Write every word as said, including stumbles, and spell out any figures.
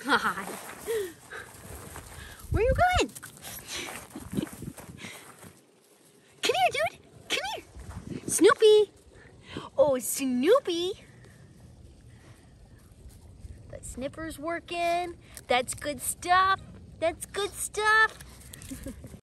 God. Where are you going? Come here, dude. Come here. Snoopy. Oh, Snoopy. The sniffer's working. That's good stuff. That's good stuff.